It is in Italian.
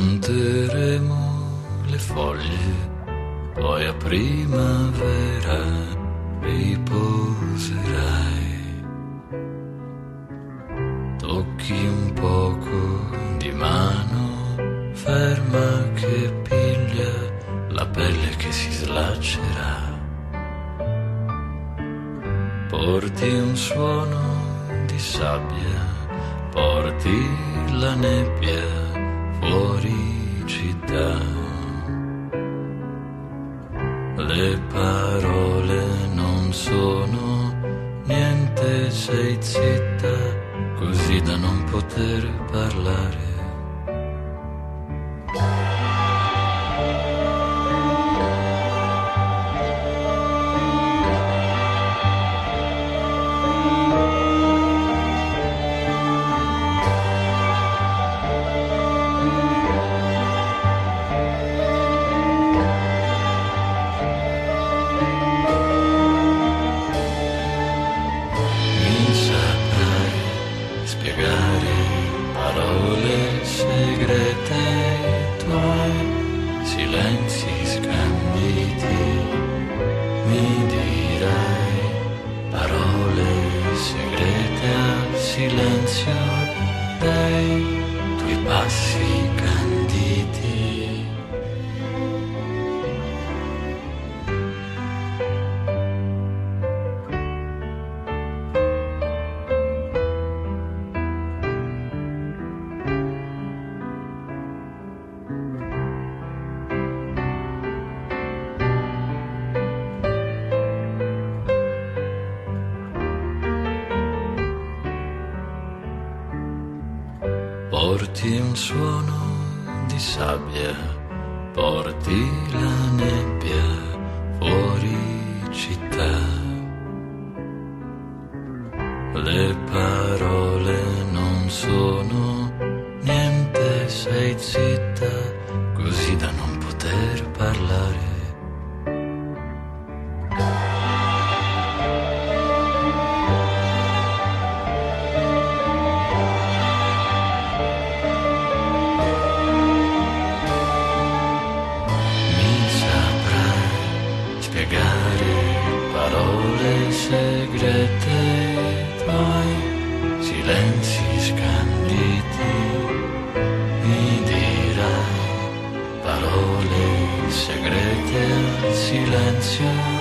Conteremo le foglie, poi a primavera riposerai. Tocchi un poco di mano, ferma che piglia la pelle che si slaccerà. Porti un suono di sabbia, porti la nebbia fuori città. Le parole non sono niente, sei zitta, così da non poter parlare. Parole segrete tuoi, silenzi scanditi, mi dirai parole segrete al silenzio dei tuoi passi canditi. Porti un suono di sabbia, porti la nebbia fuori città. Le parole non sono niente, sei zitta, così da non poter parlare. Parole segrete tuoi, silenzi scanditi, mi dirai parole segrete al silenzio